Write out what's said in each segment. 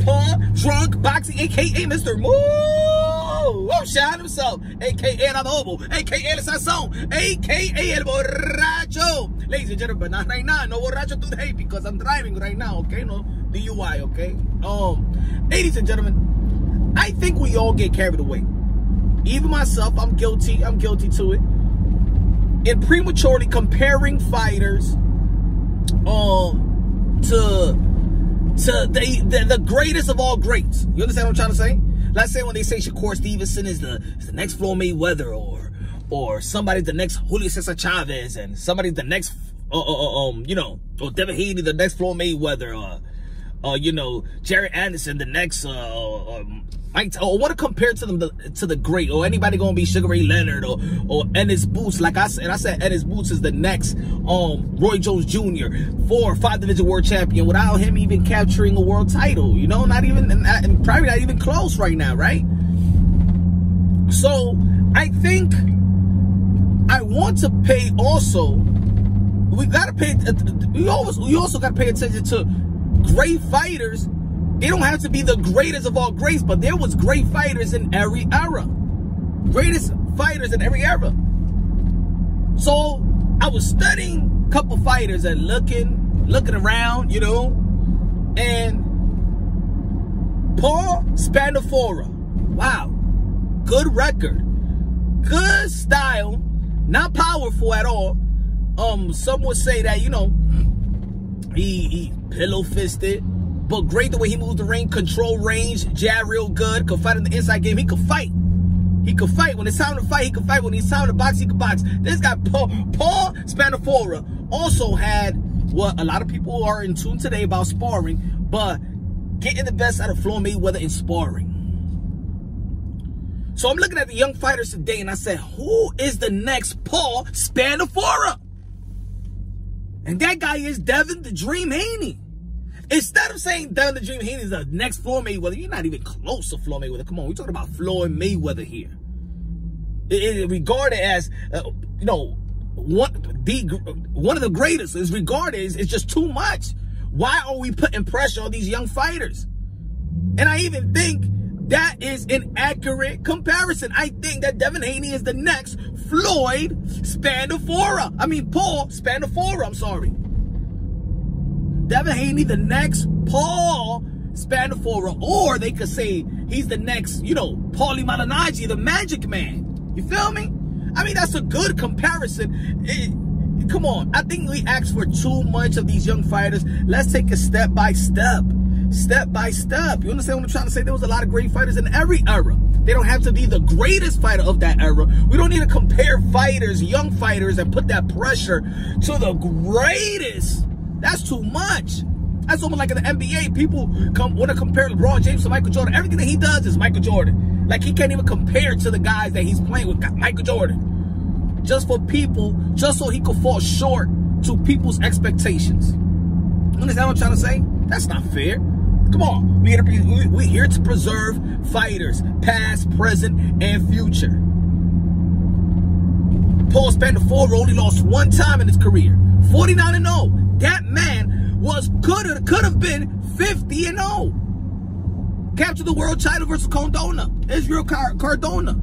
Paul Drunk Boxing, a.k.a. Mr. Moo. Oh, shine himself, a.k.a. El Hobo, a.k.a. El Sazón, a.k.a. El Borracho. Ladies and gentlemen, but not right now. No borracho today because I'm driving right now, okay? No DUI, okay? Ladies and gentlemen, I think we all get carried away. Even myself, I'm guilty to it. In prematurely comparing fighters to the greatest of all greats. You understand what I'm trying to say? Let's say when they say Shakur Stevenson is the next Floyd Mayweather, or somebody's the next Julio Cesar Chavez, and somebody's the next you know, or Devin Haney the next Floyd Mayweather, you know, Jerry Anderson the next Mike, or want to compare to them to the great, or anybody gonna be Sugar Ray Leonard or Ennis Boots. Like I said Ennis Boots is the next Roy Jones Jr., 4 or 5 division world champion without him even capturing a world title. You know, not even, and probably not even close right now, right? So I think I want to pay also. We gotta pay. We also gotta pay attention to great fighters. They don't have to be the greatest of all greats, but there was great fighters in every era. Greatest fighters in every era. So I was studying a couple fighters and looking around, you know, and Paul Spanifora. Wow. Good record. Good style. Not powerful at all. Some would say that, you know, he pillow-fisted. But great the way he moves the ring, control range, jab real good, could fight in the inside game. He could fight. He could fight. When it's time to fight, he could fight. When it's time to box, he could box. This guy, Paul Spanifora, also had what a lot of people are in tune today about sparring, but getting the best out of Floyd Mayweather in sparring. So I'm looking at the young fighters today, and I said, who is the next Paul Spanifora? And that guy is Devin the Dream Haney. Instead of saying Devin the Dream Haney is the next Floyd Mayweather, you're not even close to Floyd Mayweather. Come on, we're talking about Floyd Mayweather here. It regarded as, you know, one of the greatest is regarded as it's just too much. Why are we putting pressure on these young fighters? And I even think that is an accurate comparison. I think that Devin Haney is the next Floyd Spanifora. I mean, Paul Spanifora, I'm sorry. Devin Haney, the next Paul Spanifora. Or they could say he's the next, you know, Paulie Malignaggi, the Magic Man. You feel me? I mean, that's a good comparison. Come on. I think we ask for too much of these young fighters. Let's take it step by step. Step by step. You understand what I'm trying to say? There was a lot of great fighters in every era. They don't have to be the greatest fighter of that era. We don't need to compare fighters, young fighters, and put that pressure to the greatest. That's too much. That's almost like in the NBA. People want to compare LeBron James to Michael Jordan. Everything that he does is Michael Jordan. Like, he can't even compare to the guys that he's playing with Michael Jordan. Just for people, just so he could fall short to people's expectations. You understand what I'm trying to say? That's not fair. Come on. We're here to preserve fighters, past, present, and future. Paul Spanifora only lost one time in his career. 49-0. That man could have been 50-0. Captured the world title versus Cardona. Israel Cardona.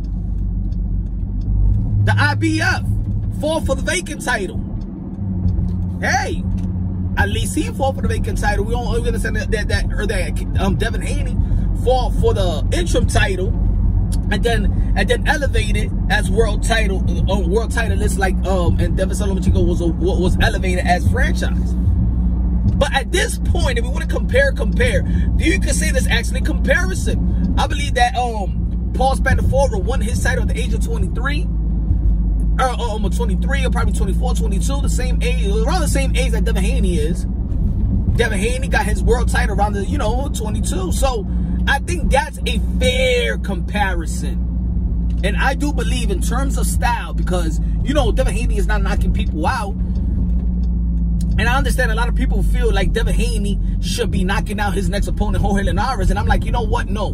The IBF fought for the vacant title. Hey, at least he fought for the vacant title. We don't understand that Devin Haney fought for the interim title, and then elevated as world title list, like and Devin Solomon was elevated as franchise. But at this point, if we want to compare, you can say there's actually comparison. I believe that Paul Spanifora won his title at the age of 23. Or 23, or probably 24, 22, the same age, around the same age that Devin Haney is. Devin Haney got his world title around the, 22. So I think that's a fair comparison. And I do believe in terms of style, because, Devin Haney is not knocking people out. And I understand a lot of people feel like Devin Haney should be knocking out his next opponent, Jorge Linares. And I'm like, you know what? No.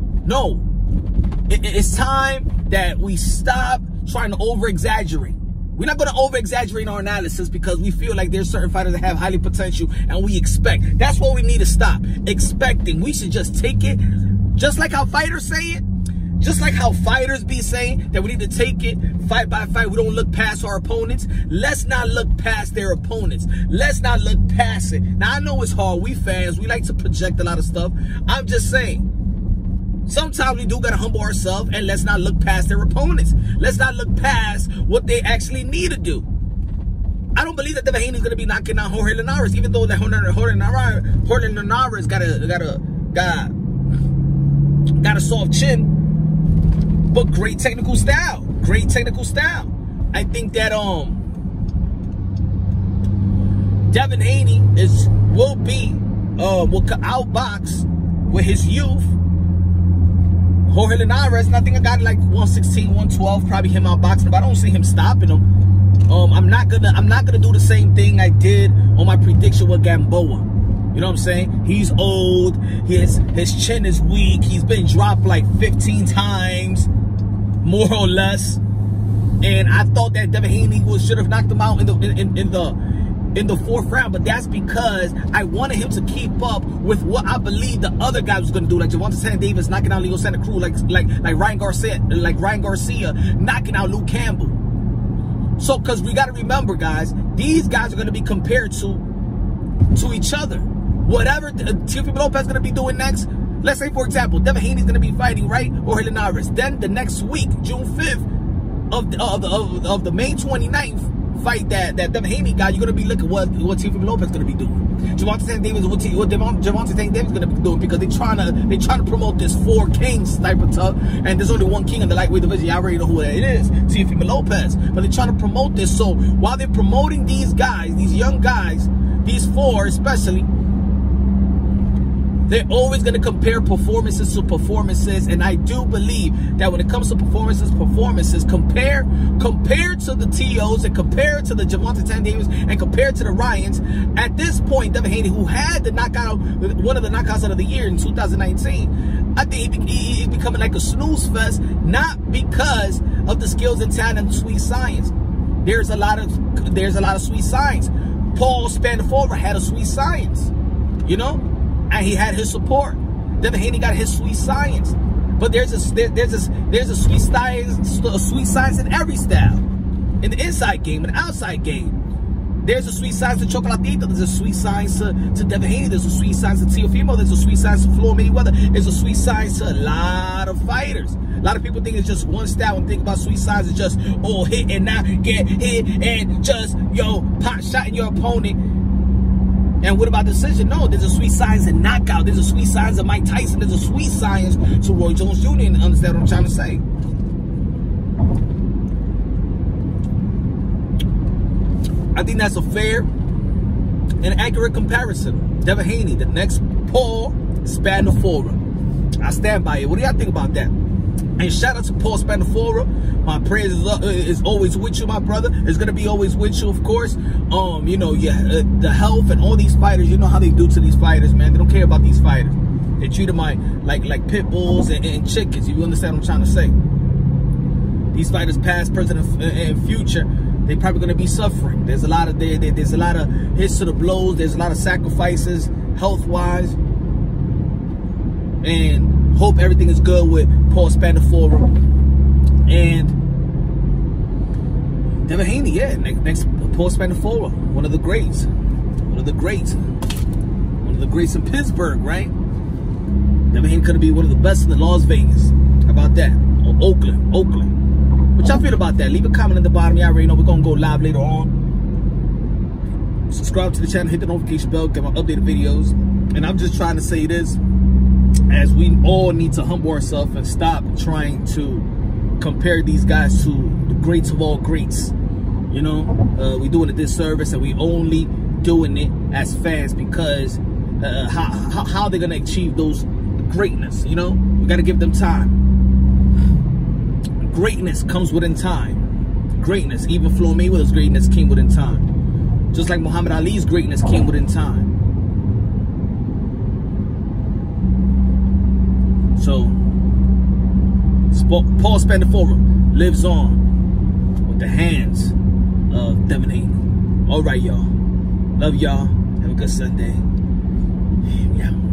It's time that we stop trying to over-exaggerate. We're not going to over-exaggerate our analysis because we feel like there's certain fighters that have highly potential and we expect. That's what we need to stop. Expecting. We should just take it, just like how fighters say it. Just like how fighters be saying that we need to take it fight by fight. We don't look past our opponents. Let's not look past their opponents. Let's not look past it. Now, I know it's hard. We fans, we like to project a lot of stuff. I'm just saying, sometimes we do got to humble ourselves and let's not look past their opponents. Let's not look past what they actually need to do. I don't believe that Devin Haney is going to be knocking out Jorge Linares, even though that Jorge Linares got a soft chin. But great technical style. Great technical style. I think that Devin Haney will outbox with his youth Jorge Linares, and I think I got like 116, 112, probably him outboxing, but I don't see him stopping him. I'm not gonna do the same thing I did on my prediction with Gamboa. You know what I'm saying? He's old. His chin is weak. He's been dropped like 15 times, more or less. And I thought that Devin Haney should have knocked him out in the fourth round, but that's because I wanted him to keep up with what I believe the other guy was going to do, like Gervonta Tank Davis knocking out Leo Santa Cruz, like Ryan Garcia knocking out Luke Campbell. So, because we got to remember, guys, these guys are going to be compared to each other. Whatever Teofimo Lopez is going to be doing next, let's say, for example, Devin Haney is going to be fighting, right, Jorge Linares. Then the next week, June 5th of the May 29th fight that Devin Haney got, you're going to be looking what Teofimo Lopez is going to be doing. Gervonta Tank Davis, what Gervonta Tank Davis is going to be doing, because they're trying to promote this 4 kings type of stuff, and there's only 1 king in the lightweight division. I already know who that is, Teofimo Lopez. But they're trying to promote this. So while they're promoting these guys, these young guys, these 4 especially, they're always going to compare performances to performances, and I do believe that when it comes to performances, compared to the TOs and compared to the Gervonta Tank Davis and compared to the Ryans, at this point, Devin Haney, who had the knockout, one of the knockouts of the year in 2019, I think he's becoming like a snooze fest, not because of the skills and talent and sweet science. There's a lot of sweet science. Paul Spanifora had a sweet science, you know? And he had his support. Devin Haney got his sweet science. But there's a sweet science in every style. In the inside game, in the outside game. There's a sweet science to Chocolatito. There's a sweet science to Devin Haney. There's a sweet science to Teofimo. There's a sweet science to Floyd Mayweather. There's a sweet science to a lot of fighters. A lot of people think it's just one style and think about sweet science as just, oh, hit and now get hit and just, pot shot in your opponent. And what about decision? No, there's a sweet science in knockout. There's a sweet science of Mike Tyson. There's a sweet science to Roy Jones Jr. and understand what I'm trying to say. I think that's a fair and accurate comparison. Devin Haney, the next Paul Spanifora. I stand by it. What do y'all think about that? And shout out to Paul Spanifora. My prayers is always with you, my brother. It's gonna be always with you, of course. You know, the health and all these fighters. You know how they do to these fighters, man. They don't care about these fighters. They treat them like pit bulls and chickens. You understand what I'm trying to say? These fighters, past, present, and future, they're probably gonna be suffering. There's a lot of there's a lot of hits to the blows. There's a lot of sacrifices, health-wise, and hope everything is good with Paul Spanifora and Devin Haney. Yeah, next Paul Spanifora, one of the greats in Pittsburgh, right? Devin Haney could be one of the best in Las Vegas. How about that? Or Oakland. What y'all feel about that? Leave a comment in the bottom. Y'all already know we're gonna go live later on. Subscribe to the channel, hit the notification bell, get my updated videos. And I'm just trying to say this, as we all need to humble ourselves and stop trying to compare these guys to the greats of all greats. You know, we're doing a disservice, and we only doing it as fans because how they're gonna achieve those greatness. You know, we gotta give them time. Greatness comes within time. Greatness, even Floyd Mayweather's greatness came within time. Just like Muhammad Ali's greatness came within time. So, Paul Spanifora lives on with the hands of Devin Haney. All right, y'all. Love y'all. Have a good Sunday. Yeah.